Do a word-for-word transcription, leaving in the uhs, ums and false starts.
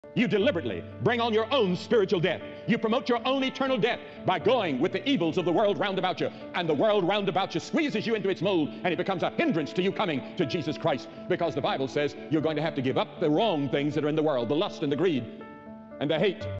You deliberately bring on your own spiritual death. You promote your own eternal death by going with the evils of the world round about you. And the world round about you squeezes you into its mold, and it becomes a hindrance to you coming to Jesus Christ. Because the Bible says you're going to have to give up the wrong things that are in the world, the lust and the greed and the hate